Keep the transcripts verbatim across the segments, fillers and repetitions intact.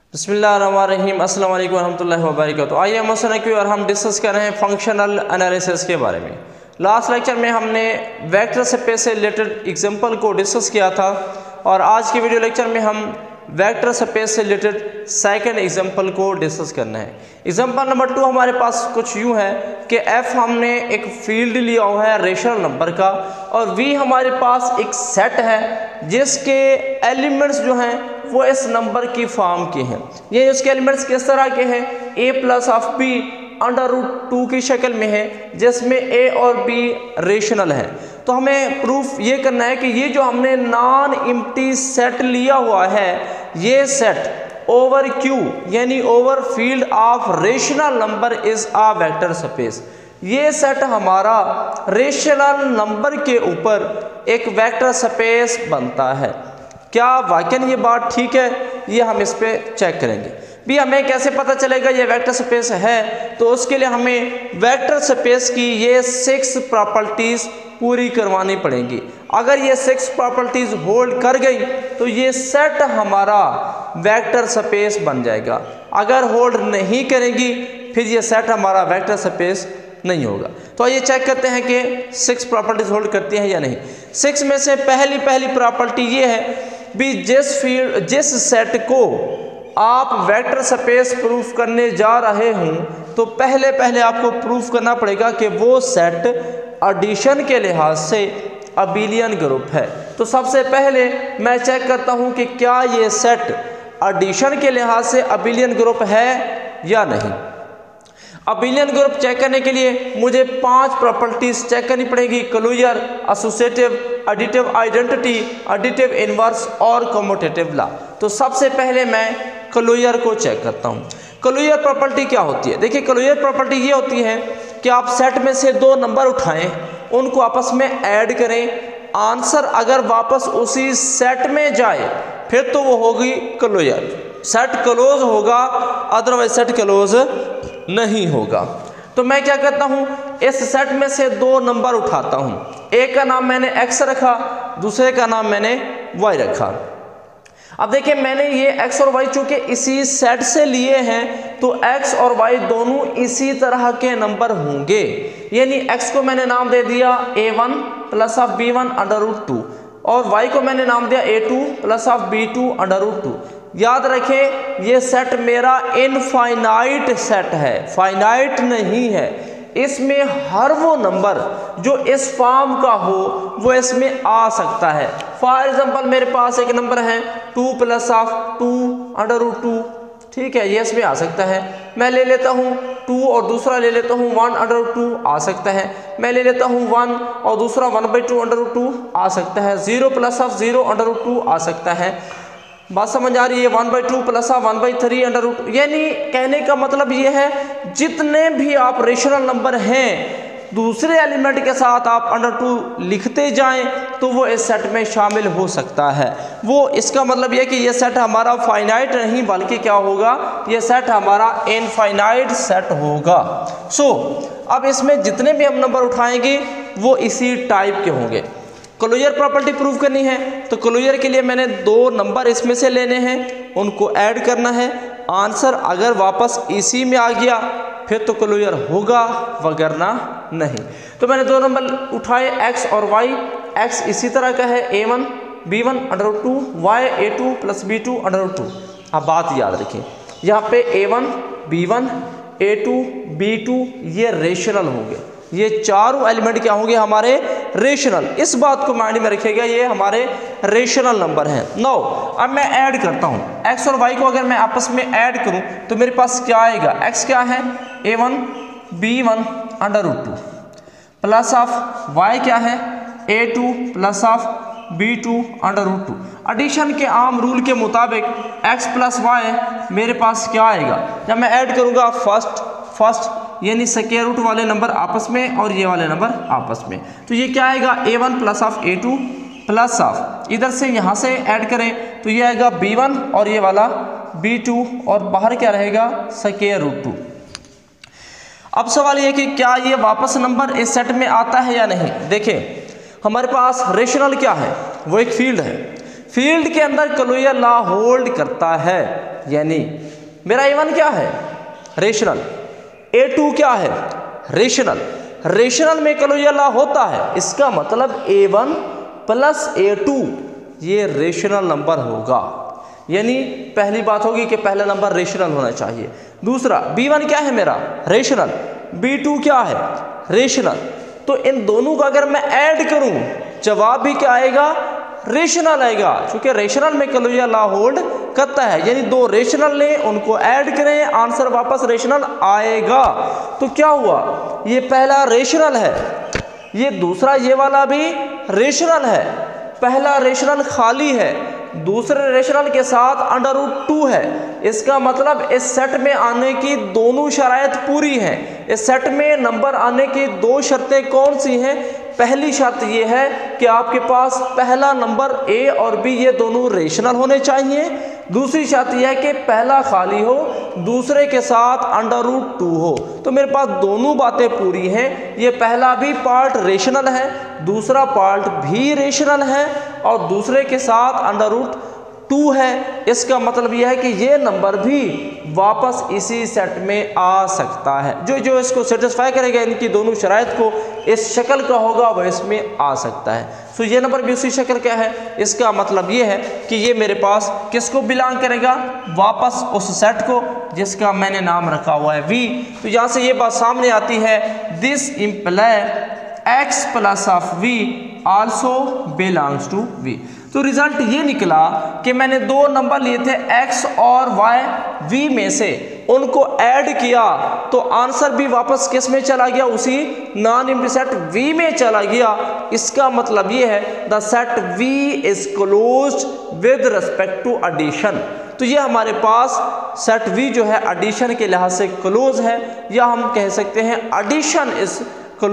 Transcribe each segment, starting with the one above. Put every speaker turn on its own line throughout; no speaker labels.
बिस्मिल्लाहिर्रहमानिर्रहीम अस्सलाम वालेकुम रहमतुल्लाहि व बरकातहू। आइए हम की और हम डिस्कस कर रहे हैं फंक्शनल एनालिसिस के बारे में। लास्ट लेक्चर में हमने वेक्टर स्पेस से रिलेटेड एग्जांपल को डिस्कस किया था और आज के वीडियो लेक्चर में हम वेक्टर स्पेस से रिलेटेड सेकंड एग्जांपल को डिस्कस करना है। एग्जांपल नंबर टू हमारे पास कुछ यूँ है कि एफ हमने एक फील्ड लिया हुआ है रेशनल नंबर का और वी हमारे पास एक सेट है जिसके एलिमेंट्स जो हैं वो इस नंबर की फॉर्म के हैं। ये उसके एलिमेंट्स किस तरह के हैं, ए plus of B under root two की शक्ल में है जिसमें ए और बी रेशनल है। तो हमें प्रूफ ये करना है कि ये जो हमने नॉन एम्प्टी सेट लिया हुआ है ये सेट ओवर क्यू यानी over field of rational number is a vector space. ये सेट हमारा रेशनल नंबर के ऊपर एक वेक्टर स्पेस बनता है। क्या वाकई ये बात ठीक है, ये हम इस पे चेक करेंगे। भी हमें कैसे पता चलेगा ये वेक्टर स्पेस है, तो उसके लिए हमें वेक्टर स्पेस की ये सिक्स प्रॉपर्टीज पूरी करवानी पड़ेंगी। अगर ये सिक्स प्रॉपर्टीज होल्ड कर गई तो ये सेट हमारा वेक्टर स्पेस बन जाएगा। अगर होल्ड नहीं करेंगी फिर ये सेट हमारा वेक्टर स्पेस नहीं होगा। तो आइए चेक करते हैं कि सिक्स प्रॉपर्टीज होल्ड करती हैं या नहीं। सिक्स में से पहली पहली प्रॉपर्टी ये है भी जिस फील्ड जिस सेट को आप वेक्टर स्पेस प्रूफ करने जा रहे हों तो पहले पहले आपको प्रूफ करना पड़ेगा कि वो सेट एडिशन के लिहाज से अबिलियन ग्रुप है। तो सबसे पहले मैं चेक करता हूं कि क्या ये सेट एडिशन के लिहाज से अबिलियन ग्रुप है या नहीं। अबिलियन ग्रुप चेक करने के लिए मुझे पांच प्रॉपर्टीज चेक करनी पड़ेगी, closure, associative, additive identity, additive inverse और कम्यूटेटिव लॉ। तो सबसे पहले मैं क्लोजर को चेक करता हूं। क्लोजर प्रॉपर्टी क्या होती है? देखिए क्लोजर प्रॉपर्टी ये होती है कि आप सेट में से दो नंबर उठाएं, उनको आपस में ऐड करें, आंसर अगर वापस उसी सेट में जाए फिर तो वो होगी क्लोजर। सेट क्लोज होगा, अदरवाइज सेट क्लोज नहीं होगा। तो मैं क्या करता हूं, इस सेट में से दो नंबर उठाता हूं। एक का नाम मैंने x रखा, दूसरे का नाम मैंने y रखा। अब देखिए मैंने ये x और y चूंकि इसी सेट से लिए हैं तो x और y दोनों इसी तरह के नंबर होंगे। यानी x को मैंने नाम दे दिया A one plus of B one under root two और y को मैंने नाम दिया A two plus of B two under root two. याद रखें ये सेट मेरा इनफाइनाइट सेट है, फाइनाइट नहीं है। इसमें हर वो नंबर जो इस फॉर्म का हो वो इसमें आ सकता है। फॉर एग्जांपल मेरे पास एक नंबर है two plus of two under root two, ठीक है, ये इसमें आ सकता है। मैं ले लेता हूँ टू और दूसरा ले लेता हूँ वन अंडर रूट टू, आ सकता है। मैं ले लेता हूँ वन और दूसरा one by two under root two, आ सकता है। Zero plus of zero under root two, आ सकता है। बात समझ आ रही है? One by two plus one by three under root. यानी कहने का मतलब ये है जितने भी आप रेशनल नंबर हैं दूसरे एलिमेंट के साथ आप अंडर टू लिखते जाएं तो वो इस सेट में शामिल हो सकता है। वो इसका मतलब ये कि ये सेट हमारा फाइनाइट नहीं बल्कि क्या होगा, ये सेट हमारा इनफाइनाइट सेट होगा। सो so, अब इसमें जितने भी हम नंबर उठाएंगे वो इसी टाइप के होंगे। क्लोजर प्रॉपर्टी प्रूव करनी है तो क्लोजर के लिए मैंने दो नंबर इसमें से लेने हैं, उनको ऐड करना है। आंसर अगर वापस इसी में आ गया फिर तो क्लोजर होगा वगरना नहीं। तो मैंने दो नंबर उठाए x और y। x इसी तरह का है ए one B one under root two, y A two plus B two under root two. अब बात याद रखें यहाँ पे ए वन बी वन ए टू बी टू ये रेशनल होंगे। ये चारों एलिमेंट क्या होंगे हमारे रेशनल। इस बात को माइंड में रखिएगा, ये हमारे रेशनल नंबर हैं। नो अब मैं ऐड करता हूँ x और y को। अगर मैं आपस में ऐड करूँ तो मेरे पास क्या आएगा, x क्या है ए one B one under root two plus of y क्या है ए two plus of B two under root two. Addition के आम रूल के मुताबिक x प्लस वाई मेरे पास क्या आएगा, जब मैं ऐड करूँगा फर्स्ट फर्स्ट यानी स्क्वायर रूट वाले नंबर आपस में और ये वाले नंबर आपस में, तो ये क्या आएगा ए one plus of A two plus of इधर से यहाँ से ऐड करें तो ये आएगा बी वन और ये वाला बी टू और बाहर क्या रहेगा स्क्वायर रूट टू। अब सवाल ये कि क्या ये वापस नंबर इस सेट में आता है या नहीं। देखिए हमारे पास रेशनल क्या है, वो एक फील्ड है। फील्ड के अंदर क्लोजर लॉ होल्ड करता है, यानी मेरा ए वन क्या है, रेशनल, ए टू क्या है, रेशनल, रेशनल में क्लोजर लॉ होता है, इसका मतलब A one plus A two ये रेशनल नंबर होगा, यानी पहली बात होगी कि पहला नंबर रेशनल होना चाहिए। दूसरा बी वन क्या है मेरा, रेशनल, बी टू क्या है, रेशनल, तो इन दोनों का अगर मैं ऐड करूं जवाब भी क्या आएगा, रेशनल आएगा, क्योंकि रेशनल में क्लोजर लॉ होल्ड करता है, यानी दो रेशनल ले उनको ऐड करें आंसर वापस रेशनल आएगा। तो क्या हुआ, ये पहला रेशनल है, ये दूसरा ये वाला भी रेशनल है, पहला रेशनल खाली है, दूसरे रेशनल के साथ अंडर रूट टू है, इसका मतलब इस सेट में आने की दोनों शराइत पूरी हैं। इस सेट में नंबर आने की दो शर्तें कौन सी हैं, पहली शर्त ये है कि आपके पास पहला नंबर ए और बी ये दोनों रेशनल होने चाहिए, दूसरी शर्त यह है कि पहला खाली हो, दूसरे के साथ अंडर रूट टू हो। तो मेरे पास दोनों बातें पूरी हैं, ये पहला भी पार्ट रेशनल है, दूसरा पार्ट भी रेशनल है और दूसरे के साथ अंडर रूट टू है, इसका मतलब यह है कि ये नंबर भी वापस इसी सेट में आ सकता है, जो जो इसको सेटिस्फाई करेगा, इनकी दोनों शराइत को इस शक्ल का होगा वह इसमें आ सकता है। सो ये नंबर भी उसी शक्ल का है, इसका मतलब ये है कि ये मेरे पास किसको बिलोंग करेगा, वापस उस सेट को जिसका मैंने नाम रखा हुआ है वी। तो यहाँ से ये बात सामने आती है, this imply x plus of v also belongs to v. तो रिजल्ट ये निकला कि मैंने दो नंबर लिए थे x और y, v में से उनको ऐड किया तो आंसर भी वापस किस में चला गया, उसी नॉन एम्प्टी सेट v में चला गया। इसका मतलब ये है the set v is closed with respect to addition. तो ये हमारे पास सेट v जो है एडिशन के लिहाज से क्लोज है, या हम कह सकते हैं addition is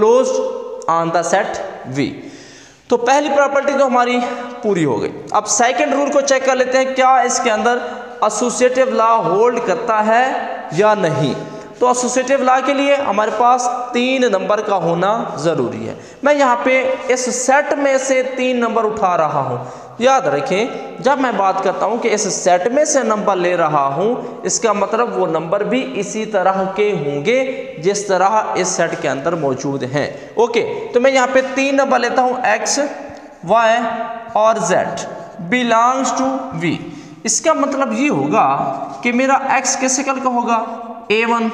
closed on the set v। तो पहली प्रॉपर्टी तो हमारी पूरी हो गई। अब सेकंड रूल को चेक कर लेते हैं, क्या इसके अंदर एसोसिएटिव लॉ होल्ड करता है या नहीं। तो एसोसिएटिव लॉ के लिए हमारे पास तीन नंबर का होना ज़रूरी है। मैं यहाँ पे इस सेट में से तीन नंबर उठा रहा हूँ। याद रखें, जब मैं बात करता हूँ कि इस सेट में से नंबर ले रहा हूँ, इसका मतलब वो नंबर भी इसी तरह के होंगे जिस तरह इस सेट के अंदर मौजूद हैं। ओके, तो मैं यहाँ पे तीन नंबर लेता हूँ, एक्स, वाई और जेड बिलोंग्स टू वी। इसका मतलब ये होगा कि मेरा x किस शक्ल का होगा, ए one,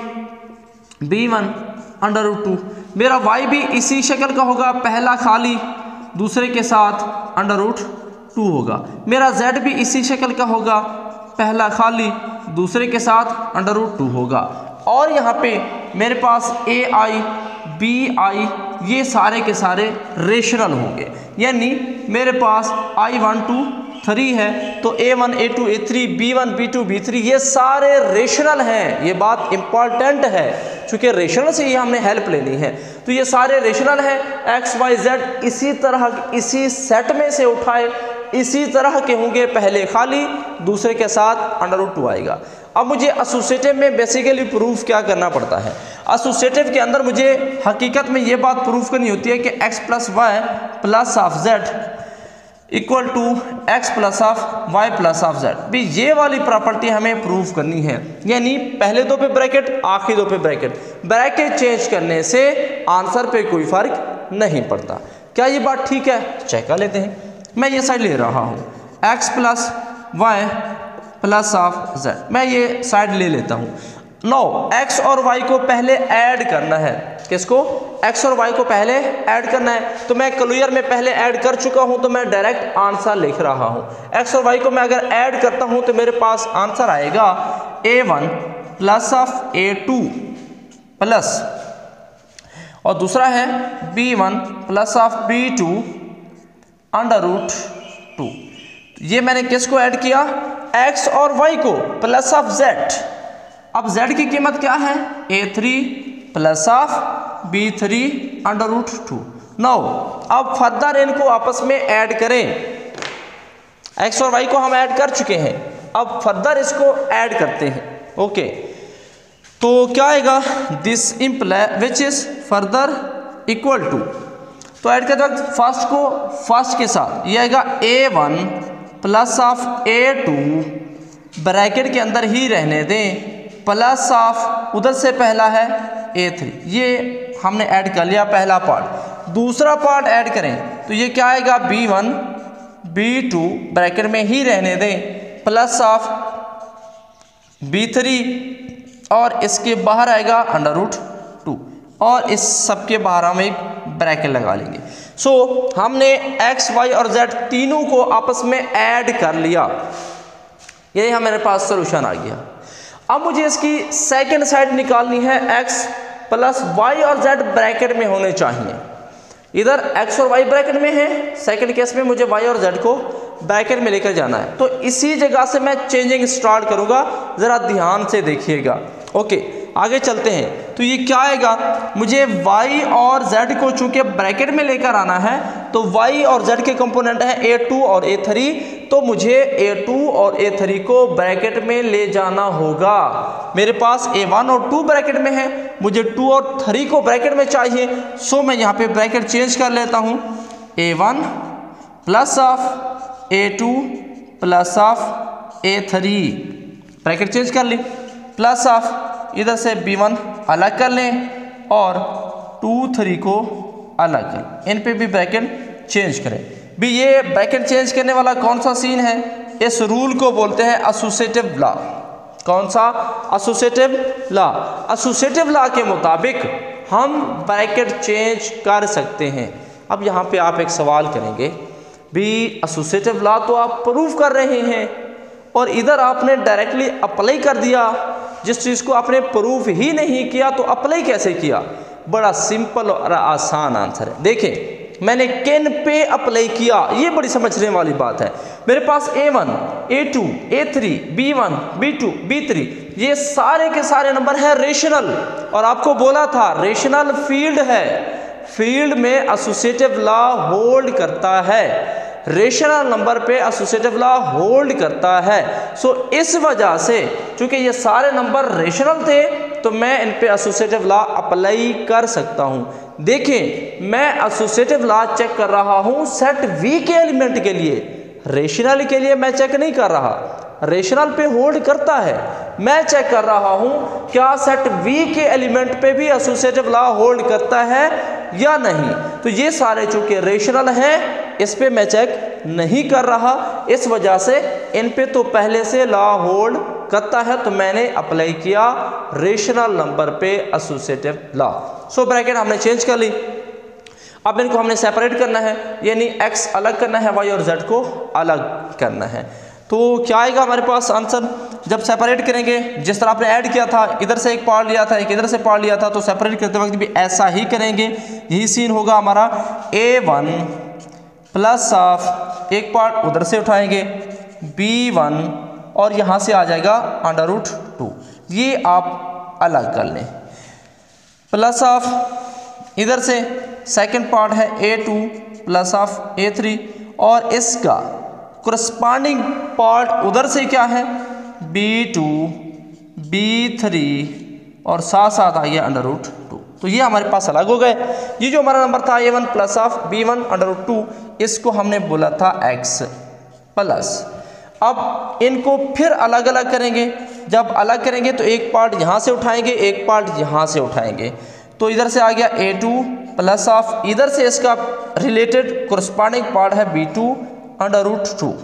B one, under root two. मेरा y भी इसी शक्ल का होगा, पहला खाली, दूसरे के साथ अंडर रूट टू होगा। मेरा z भी इसी शक्ल का होगा, पहला खाली, दूसरे के साथ अंडर रूट टू होगा। और यहाँ पे मेरे पास ए आई, बी आई ये सारे के सारे रेशनल होंगे, यानी मेरे पास आई वन टू थ्री है तो A one, A two, A three, B one, B two, B three ये सारे रेशनल हैं। ये बात इंपॉर्टेंट है क्योंकि रेशनल से ही हमने हेल्प लेनी है। तो ये सारे रेशनल हैं, एक्स वाई जेड इसी तरह इसी सेट में से उठाए इसी तरह के होंगे, पहले खाली, दूसरे के साथ अंडर रूट टू आएगा। अब मुझे एसोसिएटिव में बेसिकली प्रूफ क्या करना पड़ता है, एसोसिएटिव के अंदर मुझे हकीकत में ये बात प्रूफ करनी होती है कि x plus y plus of z equal to x plus of y plus of z. भी ये वाली प्रॉपर्टी हमें प्रूफ करनी है, यानी पहले दो पे ब्रैकेट, आखिरी दो पे ब्रैकेट। ब्रैकेट चेंज करने से आंसर पे कोई फर्क नहीं पड़ता। क्या ये बात ठीक है, चेक कर लेते हैं। मैं ये साइड ले रहा हूँ, x plus y plus of z, मैं ये साइड ले लेता हूँ। नो, x और y को पहले ऐड करना है। किसको, x और y को पहले ऐड करना है। तो मैं क्लियर में पहले ऐड कर चुका हूं तो मैं डायरेक्ट आंसर लिख रहा हूं। x और y को मैं अगर ऐड करता हूं तो मेरे पास आंसर आएगा ए one plus of A two plus, और दूसरा है B one plus of B two under root two. ये मैंने किसको ऐड किया, x और y को प्लस ऑफ z। अब z की कीमत क्या है, A three plus of B three under root two. No, अब फर्दर इनको आपस में ऐड करें। x और y को हम ऐड कर चुके हैं, अब फर्दर इसको ऐड करते हैं। ओके, तो क्या आएगा, this imply which is further equal to. तो ऐड करते वक्त फर्स्ट को फर्स्ट के साथ ये आएगा ए one plus of A two bracket के अंदर ही रहने दें प्लस ऑफ उधर से पहला है ए थ्री, ये हमने ऐड कर लिया पहला पार्ट। दूसरा पार्ट ऐड करें तो ये क्या आएगा B one B two bracket में ही रहने दें प्लस ऑफ बी थ्री और इसके बाहर आएगा अंडर रूट टू और इस सब के बाहर हम एक ब्रैकेट लगा लेंगे। सो so, हमने एक्स वाई और जेड तीनों को आपस में ऐड कर लिया, यही हमारे पास सोल्यूशन आ गया। अब मुझे इसकी सेकंड साइड निकालनी है, एक्स प्लस वाई और जेड ब्रैकेट में होने चाहिए। इधर एक्स और वाई ब्रैकेट में है, सेकंड केस में मुझे वाई और जेड को ब्रैकेट में लेकर जाना है, तो इसी जगह से मैं चेंजिंग स्टार्ट करूंगा, ज़रा ध्यान से देखिएगा। ओके आगे चलते हैं। तो ये क्या आएगा, मुझे y और z को चूंकि ब्रैकेट में लेकर आना है तो y और z के कंपोनेंट है ए टू और ए थ्री, तो मुझे ए टू और ए थ्री को ब्रैकेट में ले जाना होगा। मेरे पास ए वन और टू ब्रैकेट में है, मुझे टू और थ्री को ब्रैकेट में चाहिए। सो मैं यहाँ पे ब्रैकेट चेंज कर लेता हूँ, A one plus of A two plus of A three, bracket change कर ली, प्लस ऑफ इधर से बी वन अलग कर लें और टू थ्री को अलग कर, इन पे भी ब्रैकेट चेंज करें। भी ये ब्रैकेट चेंज करने वाला कौन सा सीन है, इस रूल को बोलते हैं एसोसिएटिव लॉ। कौन सा, एसोसिएटिव लॉ। एसोसिएटिव लॉ के मुताबिक हम ब्रैकेट चेंज कर सकते हैं। अब यहाँ पे आप एक सवाल करेंगे, भी एसोसिएटिव लॉ तो आप प्रूव कर रहे हैं और इधर आपने डायरेक्टली अप्लाई कर दिया, जिस चीज़ को आपने प्रूफ ही नहीं किया तो अप्लाई कैसे किया। बड़ा सिंपल और आसान आंसर है। देखें मैंने किन पे अप्लाई किया, ये बड़ी समझने वाली बात है। मेरे पास ए one A two A three B one B two B three ये सारे के सारे नंबर हैं रेशनल, और आपको बोला था रेशनल फील्ड है, फील्ड में एसोसिएटिव लॉ होल्ड करता है, रेशनल नंबर पे एसोसिएटिव लॉ होल्ड करता है। सो so, इस वजह से चूंकि ये सारे नंबर रेशनल थे तो मैं इन पे एसोसिएटिव लॉ अप्लाई कर सकता हूँ। देखें मैं एसोसिएटिव लॉ चेक कर रहा हूँ सेट वी के एलिमेंट के लिए, रेशनल के लिए मैं चेक नहीं कर रहा, रेशनल पे होल्ड करता है। मैं चेक कर रहा हूँ क्या सेट वी के एलिमेंट पे भी एसोसिएटिव लॉ होल्ड करता है या नहीं। तो ये सारे चूंकि रेशनल हैं इस पे मैं चेक नहीं कर रहा, इस वजह से इन पे तो पहले से लॉ होल्ड करता है, तो मैंने अप्लाई किया रेशनल नंबर पे एसोसिएटिव लॉ। सो ब्रैकेट हमने चेंज कर ली। अब इनको हमने सेपरेट करना है, यानी x अलग करना है, y और z को अलग करना है। तो क्या आएगा हमारे पास आंसर, जब सेपरेट करेंगे जिस तरह आपने ऐड किया था, इधर से एक पार्ट लिया था एक इधर से पार्ट लिया था, तो सेपरेट करते वक्त भी ऐसा ही करेंगे। यही सीन होगा हमारा, ए वन प्लस ऑफ एक पार्ट उधर से उठाएंगे बी वन और यहाँ से आ जाएगा अंडर रूट टू, ये आप अलग कर लें, प्लस ऑफ इधर से सेकंड पार्ट है ए two plus of A three और इसका कोरस्पॉन्डिंग पार्ट उधर से क्या है बी टू बी थ्री और साथ साथ आ गया अंडर रूट टू। तो ये हमारे पास अलग हो गए। ये जो हमारा नंबर था a one plus of B one under root two, इसको हमने बोला था x प्लस। अब इनको फिर अलग अलग करेंगे, जब अलग करेंगे तो एक पार्ट यहाँ से उठाएंगे एक पार्ट यहाँ से उठाएंगे, तो इधर से आ गया ए टू प्लस ऑफ इधर से इसका रिलेटेड कोरस्पॉन्डिंग पार्ट है b two under root two,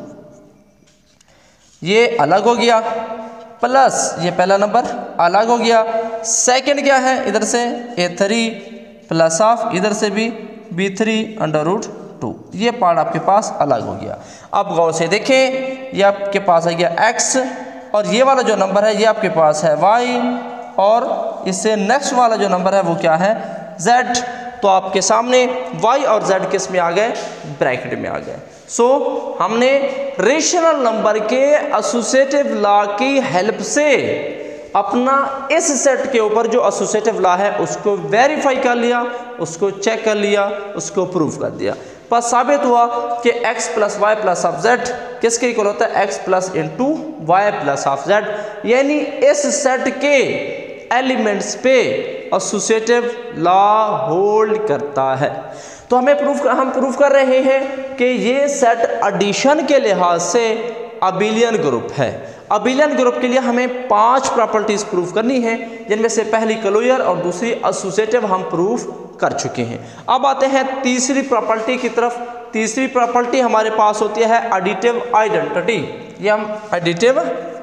ये अलग हो गया, प्लस ये पहला नंबर अलग हो गया। सेकंड क्या है, इधर से ए थ्री प्लस ऑफ इधर से भी b three under root two, ये पार्ट आपके पास अलग हो गया। अब गौर से देखें, ये आपके पास आ गया x और ये वाला जो नंबर है ये आपके पास है y और इससे नेक्स्ट वाला जो नंबर है वो क्या है z। तो आपके सामने y और z किस में आ गए, ब्रैकेट में आ गए। सो so, हमने रेशनल नंबर के एसोसिएटिव लॉ की हेल्प से अपना इस सेट के ऊपर जो एसोसिएटिव लॉ है उसको वेरीफाई कर लिया, उसको चेक कर लिया, उसको प्रूव कर दिया। बस साबित हुआ कि x plus y plus of z किसके इक्वल होता है, x plus into y plus of z, यानी इस सेट के एलिमेंट्स पे एसोसिएटिव लॉ होल्ड करता है। तो हमें प्रूफ हम प्रूफ कर रहे हैं कि ये सेट एडिशन के लिहाज से अबिलियन ग्रुप है। अबिलियन ग्रुप के लिए हमें पांच प्रॉपर्टीज प्रूफ करनी है, जिनमें से पहली क्लोजर और दूसरी एसोसिएटिव हम प्रूफ कर चुके हैं। अब आते हैं तीसरी प्रॉपर्टी की तरफ। तीसरी प्रॉपर्टी हमारे पास होती है एडिटिव आइडेंटिटी। ये हम एडिटिव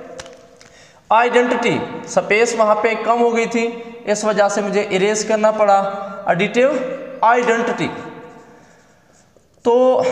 आइडेंटिटी, स्पेस वहाँ पे कम हो गई थी, इस वजह से मुझे इरेज करना पड़ा। एडिटिव आइडेंटिटी, तो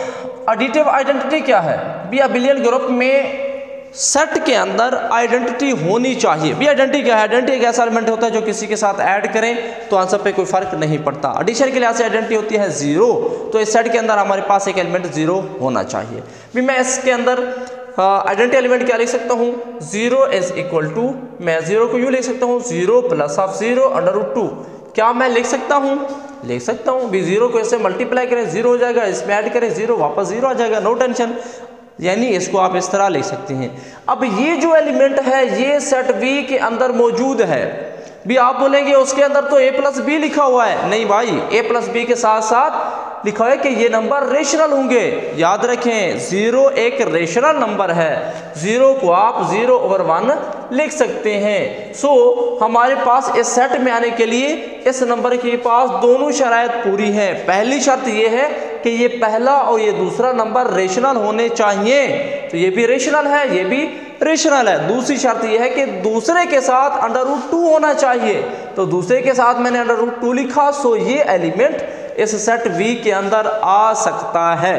एडिटिव आइडेंटिटी क्या है? भी अबिलियन ग्रुप में सेट के अंदर आइडेंटिटी होनी चाहिए। भी आइडेंटिटी क्या है? आइडेंटिटी एक ऐसा एलिमेंट होता है जो किसी के साथ ऐड करें तो आंसर पे कोई फर्क नहीं पड़ता। एडिशन के लिहाज से आइडेंटिटी होती है जीरो, तो इस सेट के अंदर हमारे पास एक एलिमेंट जीरो होना चाहिए। भी मैं इसके अंदर आइडेंटिटी एलिमेंट क्या लिख सकता हूँ? जीरो इज इक्वल टू, मैं जीरो को यूँ लिख सकता हूँ, zero plus of zero under root two. क्या मैं लिख सकता हूँ? लिख सकता हूँ। भी जीरो को इससे मल्टीप्लाई करें जीरो हो जाएगा, इसमें ऐड करें जीरो वापस जीरो आ जाएगा, नो टेंशन। यानी इसको आप इस तरह लिख सकते हैं। अब ये जो एलिमेंट है ये सेट वी के अंदर मौजूद है। भी आप बोलेंगे उसके अंदर तो ए प्लस बी लिखा हुआ है। नहीं भाई, ए प्लस बी के साथ साथ लिखा है कि ये नंबर रेशनल होंगे। याद रखें, जीरो एक रेशनल नंबर है। जीरो को आप जीरो ओवर वन लिख सकते हैं। सो so, हमारे पास इस सेट में आने के लिए इस नंबर के पास दोनों शराइत पूरी है। पहली शर्त ये है कि ये पहला और ये दूसरा नंबर रेशनल होने चाहिए, तो ये भी रेशनल है, ये भी रेशनल है। दूसरी शर्त यह है कि दूसरे के साथ अंडर रूट टू होना चाहिए, तो दूसरे के साथ मैंने अंडर रूट टू लिखा, सो ये एलिमेंट इस सेट वी के अंदर आ सकता है।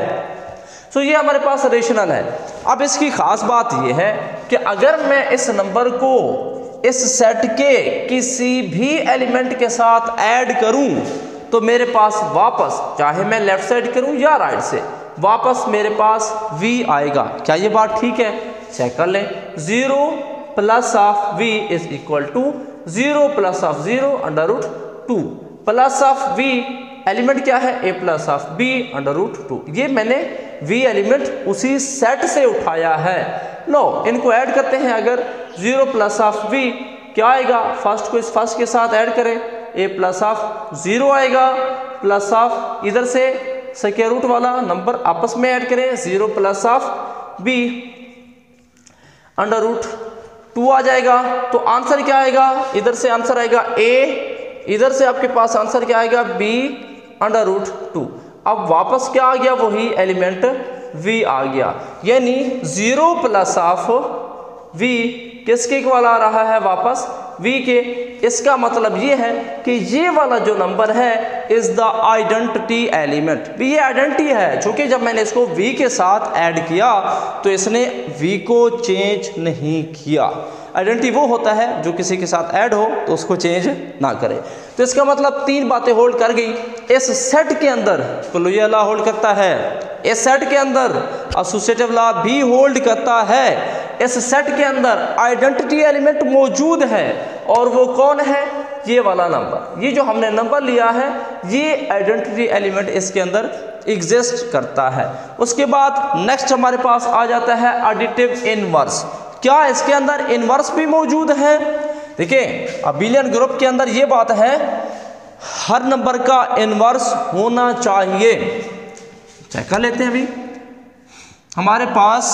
सो ये हमारे पास रेशनल है। अब इसकी खास बात यह है कि अगर मैं इस नंबर को इस सेट के किसी भी एलिमेंट के साथ ऐड करूं तो मेरे पास वापस, चाहे मैं लेफ्ट साइड करूं या राइट से, वापस मेरे पास v आएगा। क्या ये बात ठीक है? चेक कर लें। Zero plus of v is equal to zero plus of zero under root two, plus of v element क्या है? a plus of b under root two. ये मैंने v एलिमेंट उसी सेट से उठाया है। लो, इनको ऐड करते हैं। अगर जीरो प्लस ऑफ v क्या आएगा? फर्स्ट को इस फर्स्ट के साथ ऐड करें, a प्लस ऑफ जीरो आएगा, प्लस ऑफ इधर से स्क्वायर रूट वाला नंबर आपस में ऐड करें, zero plus of b under root two आ जाएगा। तो आंसर क्या आएगा? इधर से आंसर आएगा a, इधर से आपके पास आंसर क्या आएगा? b under root two. अब वापस क्या आ गया? वही एलिमेंट v आ गया। यानी जीरो प्लस ऑफ v किसके वाला आ रहा है? वापस v के। इसका मतलब ये है कि ये वाला जो नंबर है इज द आइडेंटिटी एलिमेंट। भी ये आइडेंटिटी है, चूंकि जब मैंने इसको v के साथ ऐड किया तो इसने v को चेंज नहीं किया। आइडेंटिटी वो होता है जो किसी के साथ ऐड हो तो उसको चेंज ना करे। तो इसका मतलब तीन बातें होल्ड कर गई। इस सेट के अंदर क्लोजर लॉ होल्ड करता है, इस सेट के अंदर एसोसिएटिव लॉ भी होल्ड करता है, इस सेट के अंदर आइडेंटिटी एलिमेंट मौजूद है, और वो कौन है? ये वाला नंबर। ये जो हमने नंबर लिया है ये आइडेंटिटी एलिमेंट इसके अंदर एग्जिस्ट करता है। उसके बाद नेक्स्ट हमारे पास आ जाता है एडिटिव इनवर्स। क्या इसके अंदर इनवर्स भी मौजूद है? देखिए, अबिलियन ग्रुप के अंदर ये बात है, हर नंबर का इनवर्स होना चाहिए। चेक कर लेते हैं। अभी हमारे पास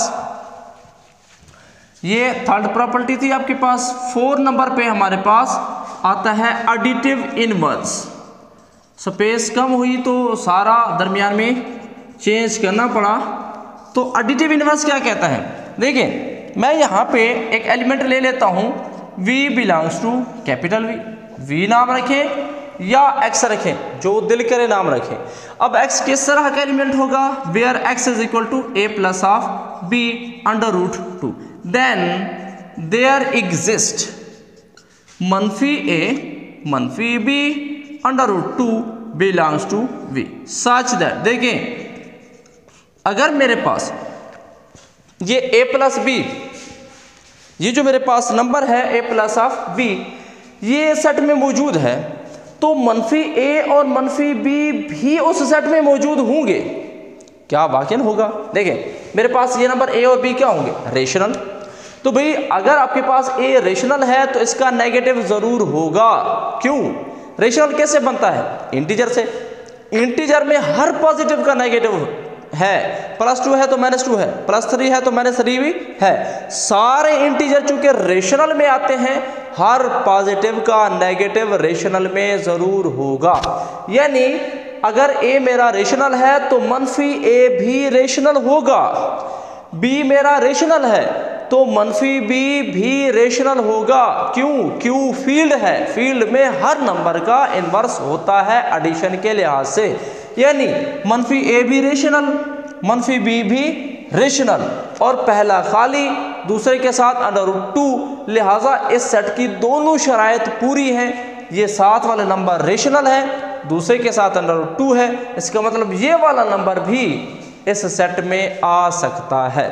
ये थर्ड प्रॉपर्टी थी आपके पास। फोर नंबर पे हमारे पास आता है एडिटिव इनवर्स। स्पेस कम हुई तो सारा दरमियान में चेंज करना पड़ा। तो एडिटिव इनवर्स क्या कहता है? देखिए, मैं यहाँ पे एक एलिमेंट ले लेता हूँ, v belongs to capital V, v नाम रखें या x रखें, जो दिल करे नाम रखें। अब x किस तरह का एलिमेंट होगा? Where x is equal to a plus of b under root two, then there exist मनफी a मनफी b under root two belongs to v such that. देखें, अगर मेरे पास ये a प्लस बी, ये जो मेरे पास नंबर है a प्लस ऑफ b, ये सेट में मौजूद है, तो मनफी a और मनफी b भी उस सेट में मौजूद होंगे। क्या वाकई होगा? देखें, मेरे पास ये नंबर a और b क्या होंगे? रेशनल। तो भाई अगर आपके पास a रेशनल है तो इसका नेगेटिव जरूर होगा। क्यों? रेशनल कैसे बनता है? इंटीजर से। इंटीजर में हर पॉजिटिव का नेगेटिव है, प्लस टू है तो माइनस टू है, प्लस थ्री है तो माइनस थ्री भी है। सारे इंटीजर चूंकि रेशनल में आते हैं, हर पॉजिटिव का नेगेटिव रेशनल में जरूर होगा। यानी अगर ए मेरा रेशनल है तो मनफी ए भी रेशनल होगा, बी मेरा रेशनल है तो मनफी बी भी रेशनल होगा। क्यों? क्यू फील्ड है, फील्ड में हर नंबर का इनवर्स होता है एडिशन के लिहाज से। यानी मनफी ए भी रेशनल, मनफी बी भी रेशनल, और पहला खाली दूसरे के साथ अंडर रूट टू, लिहाजा इस सेट की दोनों शराइत पूरी हैं। ये सात वाले नंबर रेशनल है, दूसरे के साथ अंडर रूट टू है, इसका मतलब ये वाला नंबर भी इस सेट में आ सकता है।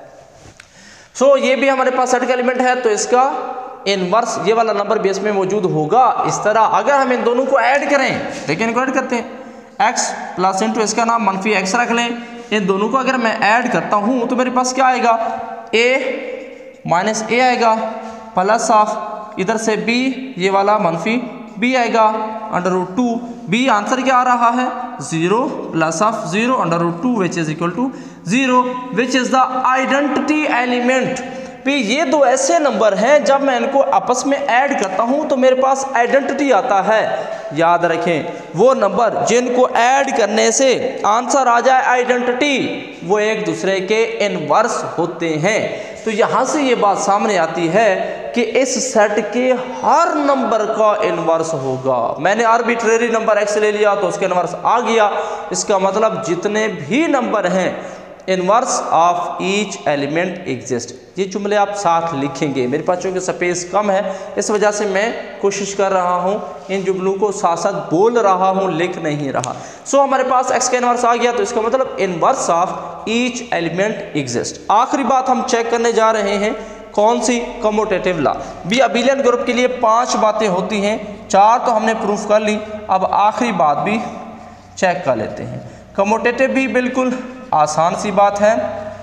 सो so, ये भी हमारे पास सेट का एलिमेंट है, तो इसका इनवर्स ये वाला नंबर भी इसमें मौजूद होगा। इस तरह अगर हम इन दोनों को ऐड करें, देखिए इनको ऐड करते हैं, x प्लस इंटू इसका नाम मनफी x रख लें, इन दोनों को अगर मैं ऐड करता हूं तो मेरे पास क्या आएगा, a माइनस ए आएगा, प्लस ऑफ इधर से b, ये वाला मनफी b आएगा, under root two, b answer क्या आ रहा है, zero plus of zero under root two which is equal to zero, which is the identity element. भी ये दो ऐसे नंबर हैं जब मैं इनको आपस में ऐड करता हूं तो मेरे पास आइडेंटिटी आता है। याद रखें, वो नंबर जिनको ऐड करने से आंसर आ जाए आइडेंटिटी, वो एक दूसरे के इनवर्स होते हैं। तो यहां से ये बात सामने आती है कि इस सेट के हर नंबर का इनवर्स होगा। मैंने आर्बिट्रेरी नंबर एक्स ले लिया तो उसके इनवर्स आ गया, इसका मतलब जितने भी नंबर हैं inverse of each element exist. ये जुमले आप साथ लिखेंगे, मेरे पास चूँकि स्पेस कम है इस वजह से मैं कोशिश कर रहा हूँ इन जुमलों को साथ साथ बोल रहा हूँ, लिख नहीं रहा। सो so, हमारे पास एक्स का इनवर्स आ गया, तो इसका मतलब inverse of each element exist. आखिरी बात हम चेक करने जा रहे हैं, कौन सी, कम्यूटेटिव लॉ। भी अबिलियन ग्रुप के लिए पांच बातें होती हैं, चार तो हमने प्रूफ कर ली, अब आखिरी बात भी चेक कर लेते हैं। कम्यूटेटिव भी बिल्कुल आसान सी बात है,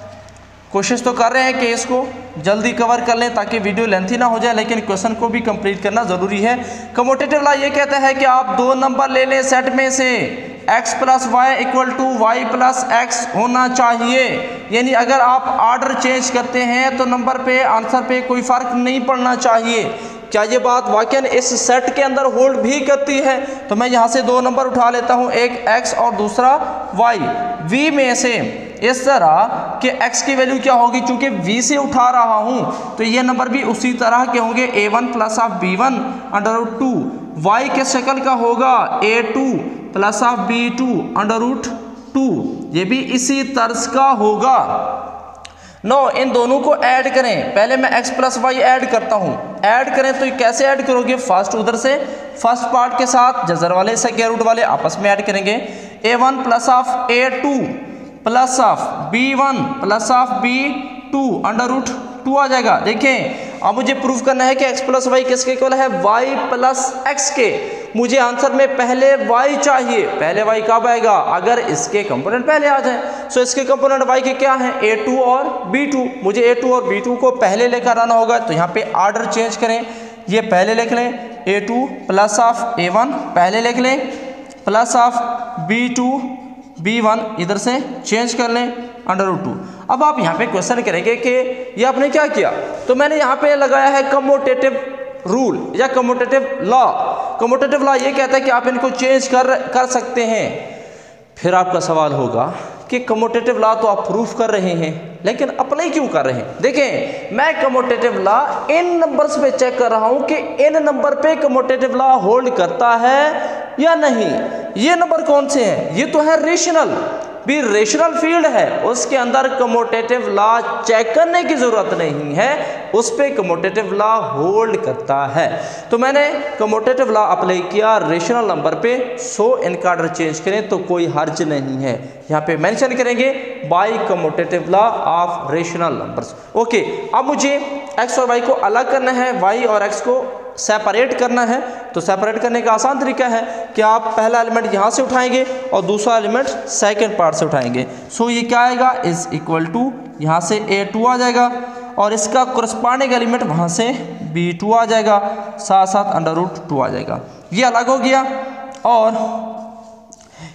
कोशिश तो कर रहे हैं कि इसको जल्दी कवर कर लें ताकि वीडियो लेंथी ना हो जाए, लेकिन क्वेश्चन को भी कंप्लीट करना ज़रूरी है। कम्यूटेटिव लॉ ये कहता है कि आप दो नंबर ले लें सेट में से, x plus y equal to y plus x होना चाहिए। यानी अगर आप ऑर्डर चेंज करते हैं तो नंबर पे, आंसर पे कोई फ़र्क नहीं पड़ना चाहिए। क्या ये बात वाकई इस सेट के अंदर होल्ड भी करती है? तो मैं यहाँ से दो नंबर उठा लेता हूँ, एक x और दूसरा y। v में से इस तरह कि x की वैल्यू क्या होगी, चूंकि v से उठा रहा हूँ तो ये नंबर भी उसी तरह के होंगे, a one plus of B one under root two. Y के शक्ल का होगा a two plus of B two under root two, ये भी इसी तर्ज का होगा। नो no, इन दोनों को ऐड करें, पहले मैं x प्लस वाई ऐड करता हूँ। ऐड करें तो कैसे ऐड करोगे, फर्स्ट उधर से फर्स्ट पार्ट के साथ जजर वाले सेकेंड रूट वाले आपस में ऐड करेंगे। A one plus of A two plus of B one plus of B two under root two आ जाएगा। देखें अब मुझे प्रूफ करना है कि x प्लस वाई किसके इक्वल है, y प्लस एक्स के। मुझे आंसर में पहले y चाहिए, पहले y कब आएगा, अगर इसके कंपोनेंट पहले आ जाए। सो इसके कंपोनेंट y के क्या हैं, ए टू और बी टू। मुझे ए टू और बी टू को पहले लेकर आना होगा, तो यहाँ पे ऑर्डर चेंज करें, ये पहले लिख लें, a two plus of a one पहले लिख लें, plus of B two b one इधर से चेंज कर लें अंडर रूट टू। अब आप यहाँ पे क्वेश्चन करेंगे कि ये आपने क्या किया, तो मैंने यहाँ पे लगाया है कम्यूटेटिव रूल या कम्यूटेटिव लॉ। कम्यूटेटिव लॉ ये कहता है कि आप इनको चेंज कर कर सकते हैं। फिर आपका सवाल होगा कि कम्यूटेटिव लॉ तो आप प्रूफ कर रहे हैं लेकिन अप्लाई क्यों कर रहे हैं। देखें मैं कम्यूटेटिव लॉ इन नंबर्स पे चेक कर रहा हूं कि इन नंबर पे कम्यूटेटिव लॉ होल्ड करता है या नहीं। ये नंबर कौन से हैं, ये तो है रेशनल, भी रेशनल फील्ड है, उसके अंदर कम्यूटेटिव लॉ चेक करने की जरूरत नहीं है, उस पे कम्यूटेटिव लॉ होल्ड करता है। तो मैंने कम्यूटेटिव लॉ अप्लाई किया रेशनल नंबर पे, सो इनका ऑर्डर चेंज करें तो कोई हर्ज नहीं है। यहाँ पे मेंशन करेंगे by commutative law of rational numbers. Okay, अब मुझे एक्स और वाई को अलग करना है, वाई और एक्स को सेपरेट करना है। तो सेपरेट करने का आसान तरीका है कि आप पहला एलिमेंट यहाँ से उठाएंगे और दूसरा एलिमेंट सेकंड पार्ट से उठाएंगे। सो ये क्या आएगा, इज इक्वल टू यहाँ से ए टू आ जाएगा और इसका कोरस्पॉन्डिंग एलिमेंट वहाँ से बी टू आ जाएगा, साथ साथ अंडर रूट टू आ जाएगा। ये अलग हो गया। और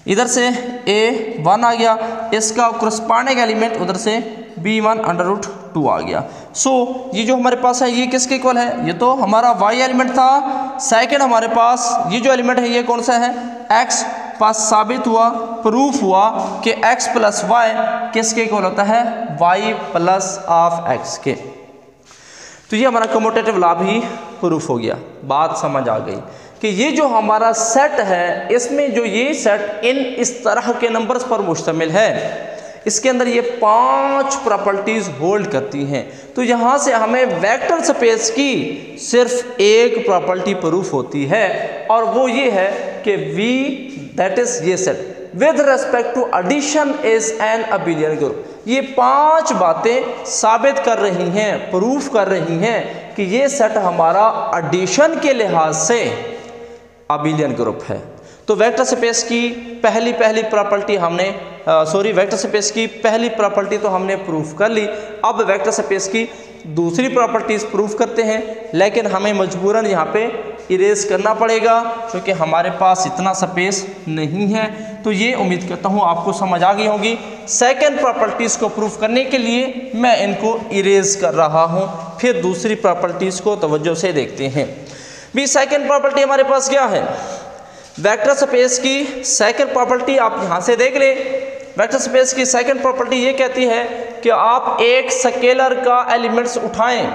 इधर से ए वन आ गया, इसका करस्पॉन्डिंग एलिमेंट उधर से b one under root two आ गया। सो so, ये जो हमारे पास है ये किसके इक्वल है? ये तो हमारा वाई एलिमेंट था। सेकंड हमारे पास ये जो एलिमेंट है ये कौन सा है? एक्स। पास साबित हुआ, प्रूफ हुआ कि एक्स प्लस वाई किसके इक्वल होता है? वाई प्लस ऑफ एक्स के। तो ये हमारा कम्यूटेटिव लॉ भी प्रूफ हो गया। बात समझ आ गई कि ये जो हमारा सेट है इसमें जो ये सेट इन इस तरह के नंबर्स पर मुश्तमिल है, इसके अंदर ये पांच प्रॉपर्टीज होल्ड करती हैं। तो यहाँ से हमें वेक्टर स्पेस की सिर्फ एक प्रॉपर्टी प्रूफ होती है और वो ये है कि V दैट इज ये set with respect to addition is an abelian group. ये पांच बातें साबित कर रही हैं, प्रूफ कर रही हैं कि ये सेट हमारा एडिशन के लिहाज से अबिलियन ग्रुप है। तो वेक्टर स्पेस की पहली पहली प्रॉपर्टी हमने सॉरी वेक्टर स्पेस की पहली प्रॉपर्टी तो हमने प्रूफ कर ली। अब वेक्टर स्पेस की दूसरी प्रॉपर्टीज प्रूफ करते हैं, लेकिन हमें मजबूरन यहाँ पे इरेज करना पड़ेगा क्योंकि हमारे पास इतना स्पेस नहीं है। तो ये उम्मीद करता हूँ आपको समझ आ गई होगी। सेकंड प्रॉपर्टीज़ को प्रूफ करने के लिए मैं इनको इरेज कर रहा हूँ, फिर दूसरी प्रॉपर्टीज़ को तवज्जो से देखते हैं। भी सेकंड प्रॉपर्टी हमारे पास क्या है? वेक्टर स्पेस की सेकंड प्रॉपर्टी आप यहाँ से देख लें। वेक्टर स्पेस की सेकंड प्रॉपर्टी ये कहती है कि आप एक स्केलर का एलिमेंट्स उठाएं,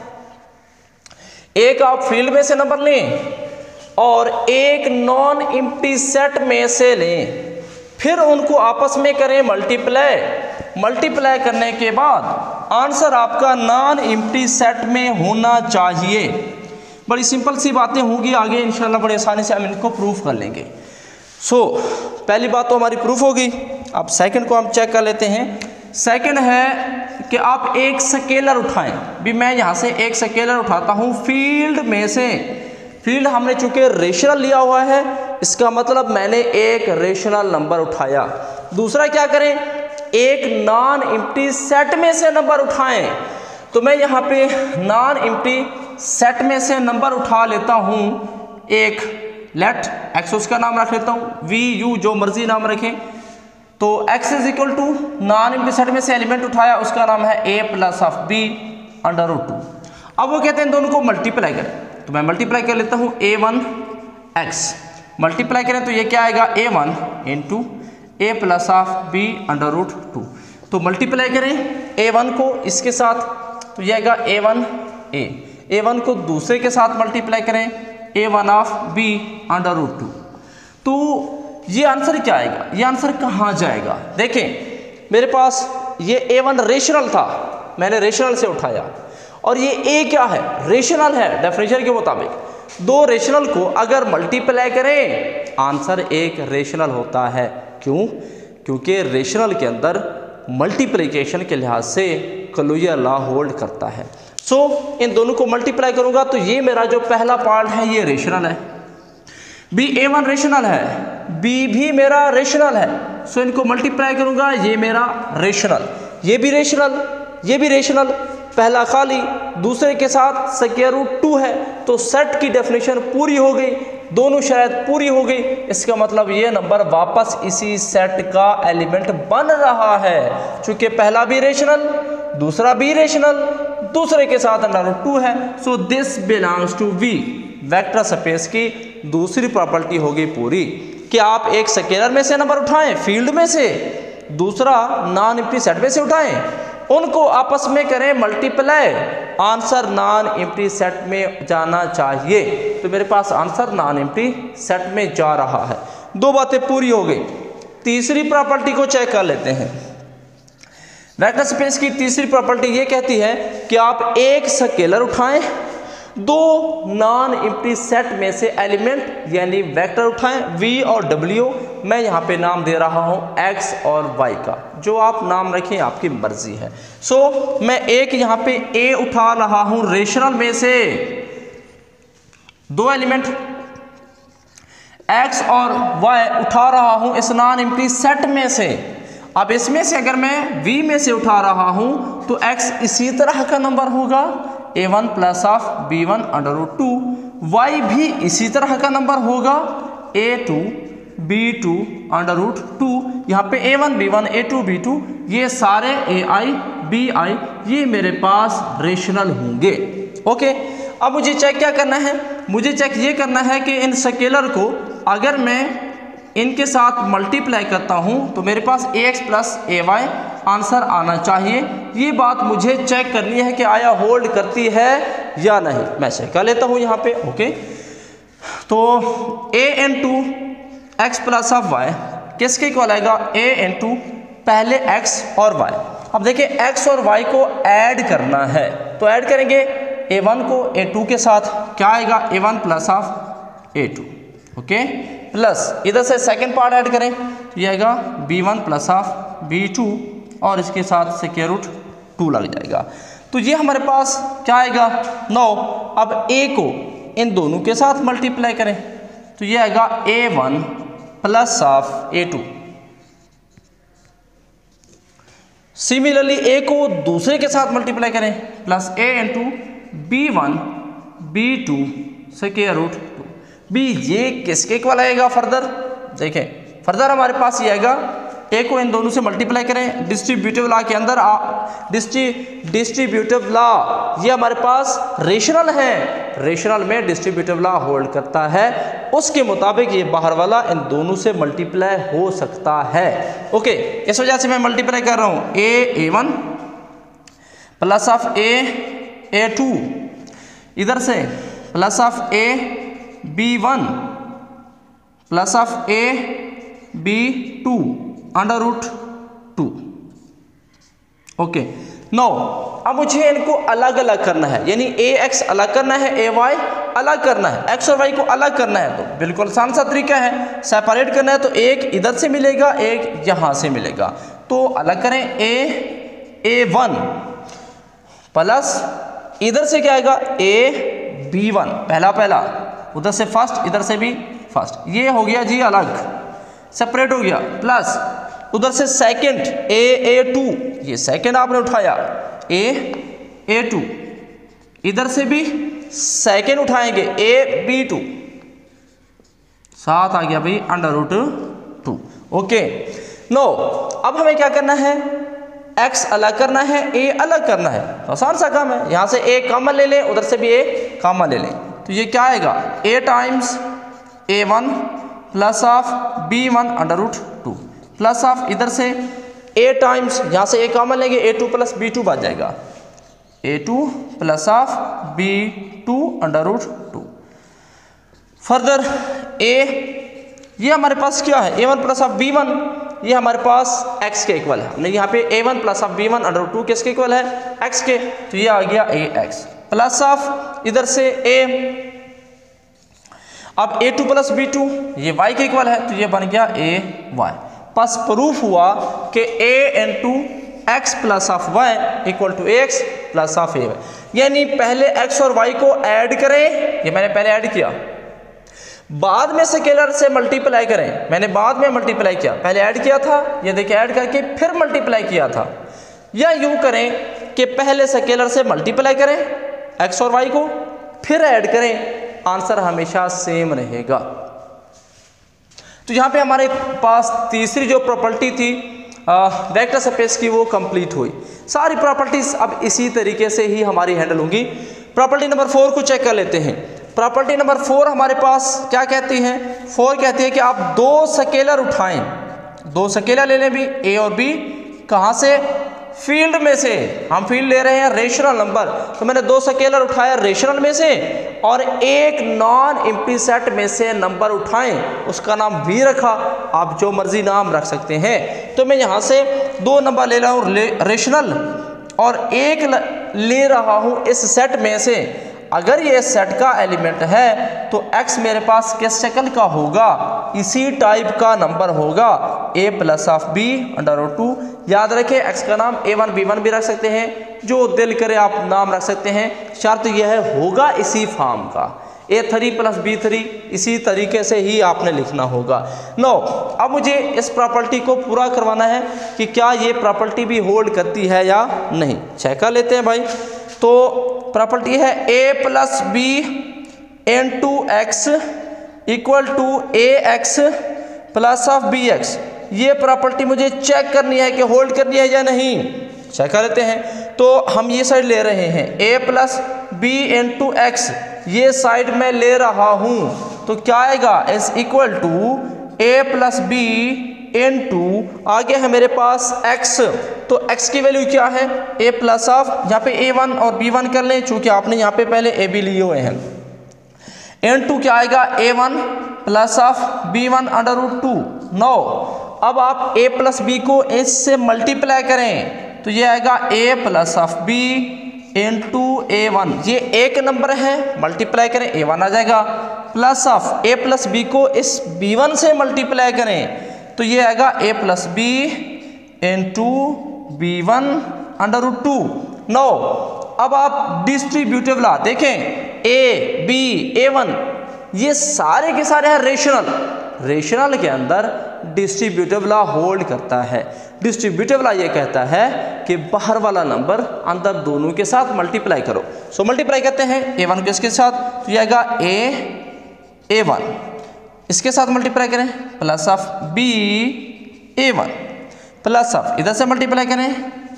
एक आप फील्ड में से नंबर लें और एक नॉन एम्प्टी सेट में से लें, फिर उनको आपस में करें मल्टीप्लाई। मल्टीप्लाई करने के बाद आंसर आपका नॉन एम्प्टी सेट में होना चाहिए। बड़ी सिंपल सी बातें होंगी, आगे इंशाल्लाह बड़ी आसानी से हम इनको प्रूफ कर लेंगे। सो so, पहली बात तो हमारी प्रूफ होगी। अब सेकंड को हम चेक कर लेते हैं। सेकंड है कि आप एक स्केलर उठाएं। भी मैं यहाँ से एक स्केलर उठाता हूँ फील्ड में से। फील्ड हमने चूंकि रेशनल लिया हुआ है, इसका मतलब मैंने एक रेशनल नंबर उठाया। दूसरा क्या करें? एक नॉन एम्प्टी सेट में से नंबर उठाएं। तो मैं यहाँ पे नॉन एम्प्टी सेट में से नंबर उठा लेता हूँ एक, लेट एक्स उसका नाम रख लेता हूँ, वी यू जो मर्जी नाम रखें। तो x is equal to non empty set में से एलिमेंट उठाया, उसका नाम है a plus of B under root two. अब वो कहते हैं दोनों को मल्टीप्लाई करें, तो मैं मल्टीप्लाई कर लेता हूँ ए वन एक्स। मल्टीप्लाई करें तो ये क्या आएगा? ए one into a plus of B under root two. तो मल्टीप्लाई करें ए वन को इसके साथ, तो ये आएगा ए वन ए। ए वन को दूसरे के साथ मल्टीप्लाई करें a one of B under root two. तो ये आंसर क्या आएगा? ये आंसर कहाँ जाएगा? देखें मेरे पास ये ए वन रेशनल था, मैंने रेशनल से उठाया, और ये ए क्या है? रेशनल है डेफिनेशन के मुताबिक। दो रेशनल को अगर मल्टीप्लाई करें आंसर एक रेशनल होता है। क्यों? क्योंकि रेशनल के अंदर मल्टीप्लिकेशन के लिहाज से क्लोजर लॉ होल्ड करता है। सो so, इन दोनों को मल्टीप्लाई करूंगा तो ये मेरा जो पहला पार्ट है ये रेशनल है, बी ए वन रेशनल है, बी भी मेरा रेशनल है। सो so, इनको मल्टीप्लाई करूंगा, ये मेरा रेशनल, ये भी रेशनल, ये भी रेशनल। पहला खाली, दूसरे के साथ स्क्वायर रूट टू है, तो सेट की डेफिनेशन पूरी हो गई, दोनों शर्त पूरी हो गई। इसका मतलब ये नंबर वापस इसी सेट का एलिमेंट बन रहा है, चूंकि पहला भी रेशनल, दूसरा भी रेशनल, दूसरे के साथ अंडर रूट टू है। So this belongs to V. Vector space की दूसरी प्रॉपर्टी होगी पूरी कि आप एक स्केलर में से नंबर उठाएं फील्ड में से, दूसरा नॉन एम्प्टी सेट में से उठाएं, उनको आपस में करें multiply, answer non empty set में जाना चाहिए। तो मेरे पास आंसर नॉन एम्प्टी सेट में जा रहा है। दो बातें पूरी हो गई। तीसरी प्रॉपर्टी को चेक कर लेते हैं। वेक्टर स्पेस की तीसरी प्रॉपर्टी ये कहती है कि आप एक स्केलर उठाएं, दो नॉन एम्प्टी सेट में से एलिमेंट यानी वेक्टर उठाएं, v और w। मैं यहाँ पे नाम दे रहा हूँ x और y का, जो आप नाम रखें आपकी मर्जी है। सो so, मैं एक यहाँ पे a उठा रहा हूँ रेशनल में से, दो एलिमेंट x और y उठा रहा हूँ इस नॉन एम्प्टी सेट में से। अब इसमें से अगर मैं v में से उठा रहा हूँ तो x इसी तरह का नंबर होगा ए one plus of B one under root two, y भी इसी तरह का नंबर होगा a two B two under root two, यहाँ पे ए वन बी वन ए टू बी टू ये सारे ए आई बी आई ये मेरे पास रेशनल होंगे। ओके, अब मुझे चेक क्या करना है, मुझे चेक ये करना है कि इन स्केलर को अगर मैं इनके साथ मल्टीप्लाई करता हूँ तो मेरे पास a x plus a y answer आना चाहिए। ये बात मुझे चेक करनी है कि आया होल्ड करती है या नहीं। मैं चेक कर लेता हूँ यहाँ पे। ओके, तो a into x plus of y किसके इक्वल आएगा, a इन टू पहले x और y। अब देखिए x और y को ऐड करना है तो ऐड करेंगे ए वन को ए टू के साथ, क्या आएगा ए one plus of A two. Okay, plus इधर से सेकंड पार्ट ऐड करें तो ये आएगा B one plus of B two और इसके साथ स्क्वायर रूट टू लग जाएगा। तो ये हमारे पास क्या आएगा नौ। अब a को इन दोनों के साथ मल्टीप्लाई करें तो ये आएगा ए one plus of A two. Similarly a को दूसरे के साथ मल्टीप्लाई करें plus a into b one B two square root two. B ये किसके इक्वल आएगा फर्दर, देखें फर्दर हमारे पास ये आएगा a को इन दोनों से मल्टीप्लाई करें डिस्ट्रीब्यूटिव लॉ के अंदर, डिस्ट्री डिस्ट्रीब्यूटिव लॉ ये हमारे पास रेशनल है, रेशनल में डिस्ट्रीब्यूटिव लॉ होल्ड करता है, उसके मुताबिक ये बाहर वाला इन दोनों से मल्टीप्लाई हो सकता है। ओके, इस वजह से मैं मल्टीप्लाई कर रहा हूँ a a one plus of a a two, इधर से plus of a b one plus of a b two under root two. Okay, no अब मुझे इनको अलग अलग करना है, यानी ए एक्स अलग करना है, ए वाई अलग करना है, एक्स और वाई को अलग करना है। तो बिल्कुल आसान सा तरीका है, सेपरेट करना है तो एक इधर से मिलेगा एक यहाँ से मिलेगा। तो अलग करें ए ए वन प्लस इधर से क्या आएगा ए बी वन, पहला पहला उधर से फर्स्ट इधर से भी फर्स्ट, ये हो गया जी अलग, सेपरेट हो गया। प्लस उधर से सेकंड ए ए टू, ये सेकंड आपने उठाया ए ए टू, इधर से भी सेकंड उठाएंगे ए बी टू, साथ आ गया भाई under root two. Okay, no अब हमें क्या करना है, x अलग करना है, a अलग करना है। तो आसान सा काम है, यहाँ से a कॉमन ले लें, उधर से भी a कॉमन ले लें, तो ये क्या आएगा a times a one plus of B one under root two plus of इधर से a टाइम्स, यहाँ से a कॉमन लेंगे a two plus B two बच जाएगा a two plus of B two under root two. Further a ये हमारे पास क्या है ए one plus of B one, ये हमारे पास x के इक्वल है। हमने यहाँ पे ए one plus of B one under root two किसके इक्वल है x के, तो ये आ गया ए एक्स प्लस ऑफ इधर से a, अब a two plus B two ये y के इक्वल है, तो ये बन गया ए वाई। बस प्रूफ हुआ कि a into x plus of y equal to a x plus of a y, यानी पहले x और y को ऐड करें, ये मैंने पहले ऐड किया, बाद में स्केलर से मल्टीप्लाई करें, मैंने बाद में मल्टीप्लाई किया, पहले ऐड किया था, ये देखिए ऐड करके फिर मल्टीप्लाई किया था। या यूं करें कि पहले स्केलर से मल्टीप्लाई करें x और y को, फिर ऐड करें, आंसर हमेशा सेम रहेगा। तो यहाँ पे हमारे पास तीसरी जो प्रॉपर्टी थी वेक्टर स्पेस की वो कंप्लीट हुई। सारी प्रॉपर्टीज अब इसी तरीके से ही हमारी हैंडल होंगी। प्रॉपर्टी नंबर फोर को चेक कर लेते हैं। प्रॉपर्टी नंबर फोर हमारे पास क्या कहती है, फोर कहती है कि आप दो स्केलर उठाएं, दो स्केलर ले लें भी ए और बी, कहाँ से, फील्ड में से। हम फील्ड ले रहे हैं रेशनल नंबर, तो मैंने दो स्केलर उठाया रेशनल में से और एक नॉन एम्प्टी सेट में से नंबर उठाएं, उसका नाम भी रखा, आप जो मर्जी नाम रख सकते हैं। तो मैं यहाँ से दो नंबर ले रहा हूँ रेशनल और एक ले रहा हूँ इस सेट में से। अगर ये सेट का एलिमेंट है तो x मेरे पास किस शक्ल का होगा, इसी टाइप का नंबर होगा, a plus of B under root two. याद रखें x का नाम ए वन बी वन भी रख सकते हैं, जो दिल करे आप नाम रख सकते हैं, शर्त यह है होगा इसी फॉर्म का, a three plus b three, इसी तरीके से ही आपने लिखना होगा। नो अब मुझे इस प्रॉपर्टी को पूरा करवाना है कि क्या ये प्रॉपर्टी भी होल्ड करती है या नहीं। चेक कर लेते हैं भाई। तो प्रॉपर्टी है a plus b into x equal to a x plus of b x. ये प्रॉपर्टी मुझे चेक करनी है कि होल्ड करनी है या नहीं, चेक कर लेते हैं। तो हम ये साइड ले रहे हैं ए प्लस बी इंटू एक्स, ये साइड में ले रहा हूँ तो क्या आएगा is equal to a plus b into आगे है मेरे पास x, तो x की वैल्यू क्या है a प्लस ऑफ, यहाँ पे ए वन और बी वन कर लें चूंकि आपने यहाँ पे पहले ए बी लिए हुए हैं, इंटू क्या आएगा ए one plus of B one under root two. No अब आप a प्लस बी को इससे मल्टीप्लाई करें तो ये आएगा a plus of b into a one, ये एक नंबर है, मल्टीप्लाई करें ए वन आ जाएगा, plus of a plus b को इस बी वन से मल्टीप्लाई करें तो ये आएगा a plus b into b one under root two. No अब आप डिस्ट्रीब्यूटिव ला देखें, a b ए वन ये सारे के सारे हैं रेशनल, रेशनल के अंदर डिस्ट्रीब्यूटिव ला होल्ड करता है। डिस्ट्रीब्यूटिव ला ये कहता है कि बाहर वाला नंबर अंदर दोनों के साथ मल्टीप्लाई करो। सो so, मल्टीप्लाई करते हैं ए वन को इसके साथ तो ये आएगा a ए वन, इसके साथ मल्टीप्लाई करें plus of b a one plus of इधर से मल्टीप्लाई करें,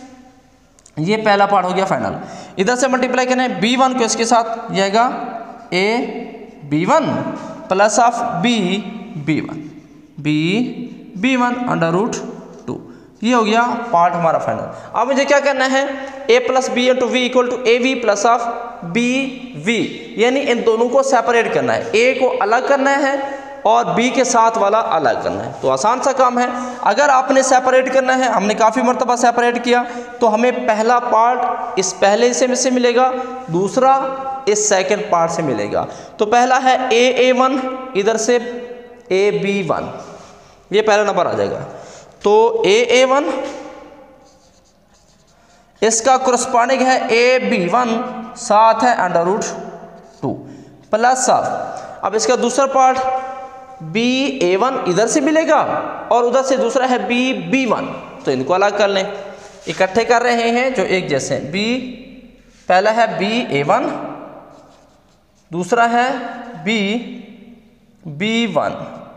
ये पहला पार्ट हो गया फाइनल, इधर से मल्टीप्लाई करें बी वन को इसके साथ ये आएगा a b one plus of b b one b b one under root two, ये हो गया पार्ट हमारा फाइनल। अब मुझे क्या करना है a plus b into v equal to a v plus of b v, यानी इन दोनों को सेपरेट करना है, a को अलग करना है और b के साथ वाला अलग करना है। तो आसान सा काम है, अगर आपने सेपरेट करना है, हमने काफ़ी मरतबा सेपरेट किया तो हमें पहला पार्ट इस पहले हिस्से में से मिलेगा, दूसरा इस सेकंड पार्ट से मिलेगा। तो पहला है a ए वन, इधर से ए बी वन, ये पहला नंबर आ जाएगा। तो a ए वन इसका कोरस्पॉन्डिंग है ए बी वन, साथ है under root two plus of, अब इसका दूसरा पार्ट बी ए वन इधर से मिलेगा और उधर से दूसरा है बी बी वन, तो इनको अलग कर लें, इकट्ठे कर रहे हैं जो एक जैसे हैं। बी पहला है बी ए वन, दूसरा है b b one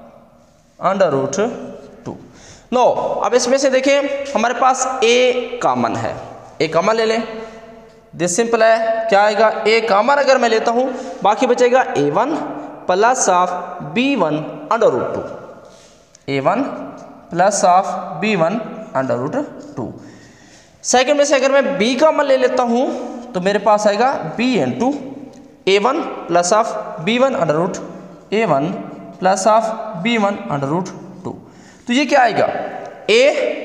under root two. No अब इसमें से देखें हमारे पास a कॉमन है, a कॉमन ले लें, दिस सिंपल है, क्या आएगा a कॉमन अगर मैं लेता हूँ बाकी बचेगा a one plus of B one under root two, a one plus of B one under root two. Second में से अगर मैं b कॉमन ले लेता हूँ तो मेरे पास आएगा b into a one plus of B one under root a one plus of B one under root two. तो ये क्या आएगा a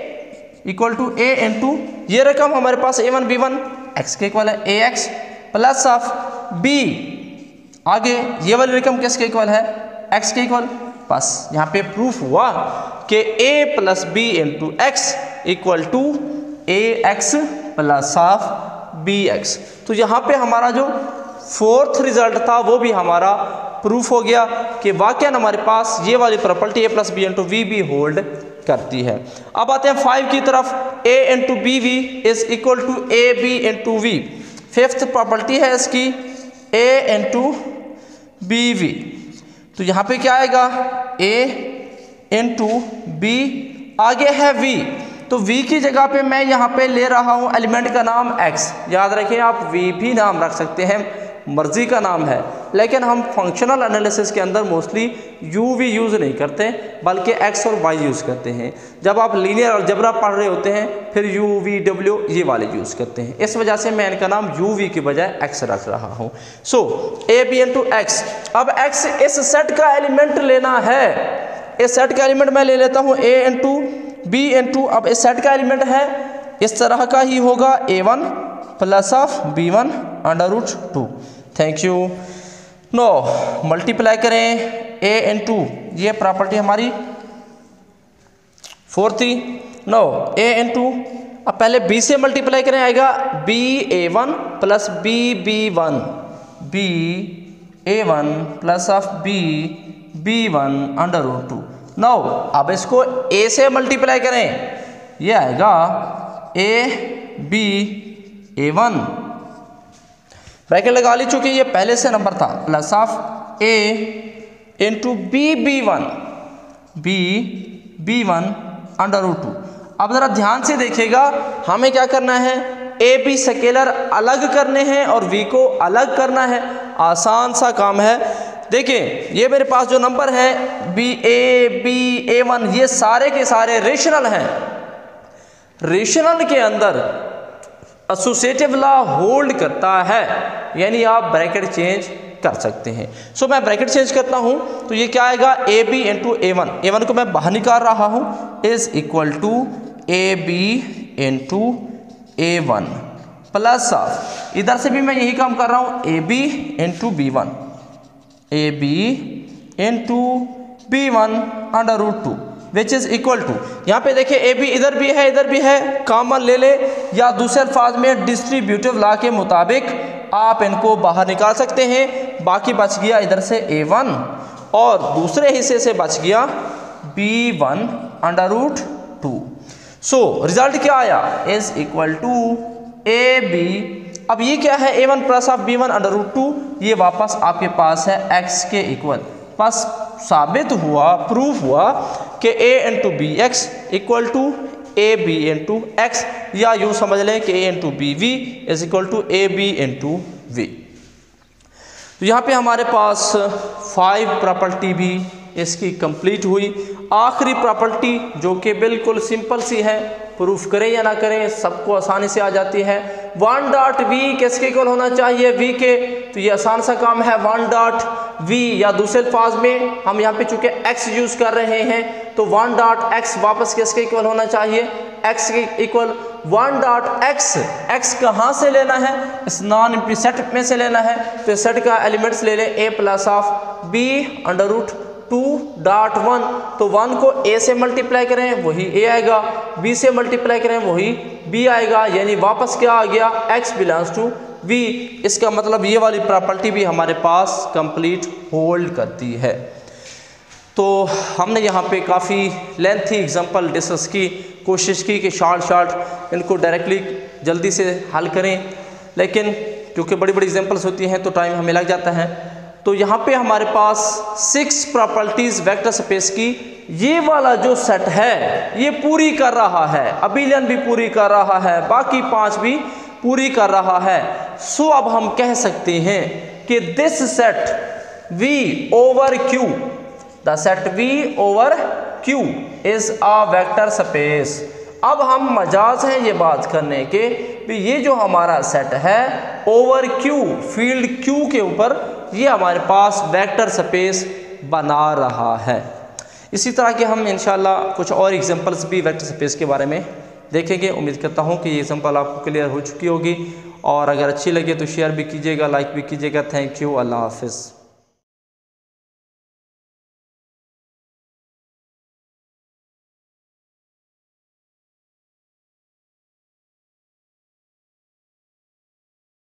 equal to a into ये रकम हमारे पास ए वन बी वन एक्स के इक्वल है a x plus of b, आगे ये वाली रकम किसके इक्वल है x के इक्वल। बस यहाँ पे प्रूफ हुआ कि a plus b into x equal to a x plus of b x. तो यहाँ पे हमारा जो फोर्थ रिजल्ट था वो भी हमारा प्रूफ हो गया कि वाकई हमारे पास ये वाली property a plus b into v भी होल्ड करती है। अब आते हैं फाइव की तरफ, a into b v is equal to a b into v. Fifth property है इसकी a इंटू बी वी, तो यहाँ पे क्या आएगा a इंटू बी, आगे है v, तो v की जगह पे मैं यहाँ पे ले रहा हूँ एलिमेंट का नाम x। याद रखें आप v भी नाम रख सकते हैं, मर्जी का नाम है, लेकिन हम फंक्शनल एनालिसिस के अंदर मोस्टली u भी यूज़ नहीं करते बल्कि x और y यूज़ करते हैं। जब आप लीनियर अलजेब्रा पढ़ रहे होते हैं फिर u v w ये वाले यूज़ करते हैं, इस वजह से मैं इनका नाम u v की बजाय x रख रहा हूँ। So a b into x, अब x इस सेट का एलिमेंट लेना है, इस सेट का एलिमेंट मैं ले लेता हूँ a इंटू बी इंटू, अब इस सेट का एलिमेंट है इस तरह का ही होगा ए one plus of B one under root two. Thank you. No multiply करें a इंटू, ये प्रॉपर्टी हमारी फोर्थ थी। नो a इंटू, अब पहले b से मल्टीप्लाई करें आएगा b a one plus b b one, b a one plus of b b one under root two. No अब इसको a से मल्टीप्लाई करें, ये आएगा a b a one, bracket लगा ली चूंकि ये पहले से नंबर था, plus of a into b b one b b one under root two. अब ज़रा ध्यान से देखिएगा, हमें क्या करना है, ए बी स्केलर अलग करने हैं और वी को अलग करना है। आसान सा काम है। देखिए ये मेरे पास जो नंबर है b a b a one, ये सारे के सारे रेशनल हैं। रेशनल के अंदर एसोसिएटिव लॉ होल्ड करता है, यानी आप ब्रैकेट चेंज कर सकते हैं। सो so, मैं ब्रैकेट चेंज करता हूं तो ये क्या आएगा, a b into a one, a one को मैं बाहर निकाल रहा हूं, is equal to a b into a one plus of, इधर से भी मैं यही काम कर रहा हूं, a b into b one, a b into b one under root two which is equal to, यहाँ पे देखिए ए बी इधर भी है इधर भी है, कॉमन ले ले, या दूसरे अल्फाज में डिस्ट्रीब्यूटिव लॉ के मुताबिक आप इनको बाहर निकाल सकते हैं। बाकी बच गया इधर से ए वन और दूसरे हिस्से से बच गया b one under root two. So result क्या आया, is equal to a b, अब ये क्या है, ए one plus of B one under root two, ये वापस आपके पास है एक्स के इक्वल। बस साबित हुआ, प्रूफ हुआ कि a into b x equal to a b into x, या यूँ समझ लें कि a into b v is equal to a b into v. तो यहाँ पे हमारे पास फाइव प्रॉपर्टी भी इसकी कंप्लीट हुई। आखिरी प्रॉपर्टी जो कि बिल्कुल सिंपल सी है, प्रूफ करें या ना करें सबको आसानी से आ जाती है, वन डॉट वी किसके इक्वल होना चाहिए, वी के, तो ये आसान सा काम है, वन डॉट वी, या दूसरे अल्फाज में हम यहाँ पे चूंकि एक्स यूज़ कर रहे हैं तो वन डॉट एक्स वापस किसके इक्वल होना चाहिए, एक्स के equal. One dot x, x कहाँ से लेना है, इस नॉन एम्प्टी सेट में से लेना है, तो सेट का एलिमेंट्स ले लें, a plus of B under root two dot one, तो वन को ए से मल्टीप्लाई करें वही ए आएगा, बी से मल्टीप्लाई करें वही बी आएगा, यानी वापस क्या आ गया, एक्स बिलोंग्स टू वी। इसका मतलब ये वाली प्रॉपर्टी भी हमारे पास कंप्लीट होल्ड करती है। तो हमने यहाँ पे काफ़ी लेंथी एग्जांपल डिस्कस की, कोशिश की कि शॉर्ट शॉर्ट इनको डायरेक्टली जल्दी से हल करें, लेकिन क्योंकि बड़ी बड़ी एग्जांपल्स होती हैं तो टाइम हमें लग जाता है। तो यहाँ पे हमारे पास सिक्स प्रॉपर्टीज़ वेक्टर स्पेस की, ये वाला जो सेट है ये पूरी कर रहा है, अबिलियन भी पूरी कर रहा है, बाकी पांच भी पूरी कर रहा है। सो अब हम कह सकते हैं कि this set V over Q, the set V over Q is a vector space. अब हम मजाज हैं ये बात करने के भी ये जो हमारा सेट है ओवर Q, फील्ड Q के ऊपर, ये हमारे पास वेक्टर स्पेस बना रहा है। इसी तरह के हम इंशाल्लाह कुछ और एग्जांपल्स भी वेक्टर स्पेस के बारे में देखेंगे। उम्मीद करता हूँ कि ये एग्जांपल आपको क्लियर हो चुकी होगी, और अगर अच्छी लगे तो शेयर भी कीजिएगा, लाइक भी कीजिएगा। थैंक यू, अल्लाह हाफिज़।